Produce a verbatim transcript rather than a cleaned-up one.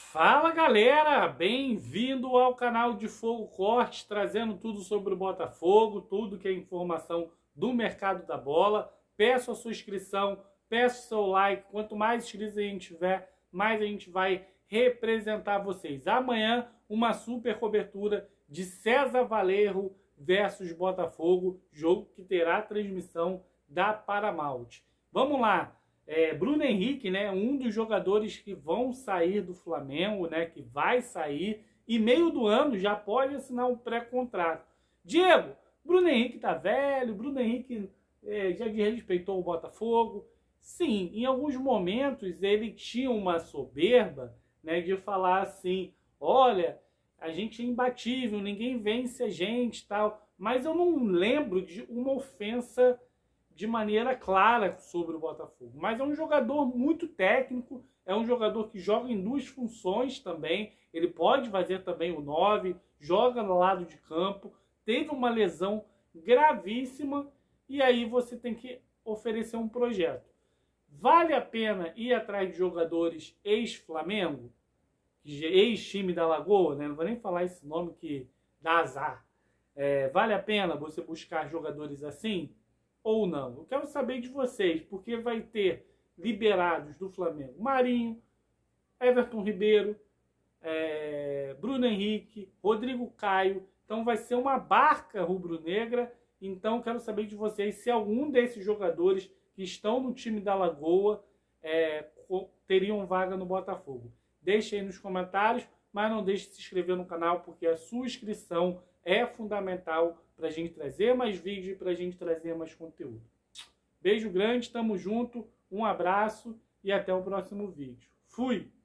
Fala galera, bem-vindo ao canal de Fogo Cortes, trazendo tudo sobre o Botafogo, tudo que é informação do mercado da bola. Peço a sua inscrição, peço o seu like, quanto mais inscritos a gente tiver, mais a gente vai representar vocês. Amanhã, uma super cobertura de César Valerro versus Botafogo, jogo que terá transmissão da Paramount. Vamos lá. É, Bruno Henrique, né, um dos jogadores que vão sair do Flamengo, né, que vai sair, e meio do ano já pode assinar um pré-contrato. Diego, Bruno Henrique tá velho, Bruno Henrique é, já desrespeitou o Botafogo. Sim, em alguns momentos ele tinha uma soberba, né, de falar assim, olha, a gente é imbatível, ninguém vence a gente, tal. Mas eu não lembro de uma ofensa de maneira clara sobre o Botafogo. Mas é um jogador muito técnico, é um jogador que joga em duas funções também, ele pode fazer também o nove, joga no lado de campo, teve uma lesão gravíssima e aí você tem que oferecer um projeto. Vale a pena ir atrás de jogadores ex-Flamengo, ex-time da Lagoa, né? Não vou nem falar esse nome que dá azar. É, vale a pena você buscar jogadores assim? Ou não? Eu quero saber de vocês, porque vai ter liberados do Flamengo Marinho, Everton Ribeiro, é, Bruno Henrique, Rodrigo Caio. Então vai ser uma barca rubro-negra. Então quero saber de vocês se algum desses jogadores que estão no time da Lagoa é, teriam vaga no Botafogo. Deixe aí nos comentários, mas não deixe de se inscrever no canal, porque a sua inscrição é fundamental para a gente trazer mais vídeos e para a gente trazer mais conteúdo. Beijo grande, tamo junto, um abraço e até o próximo vídeo. Fui!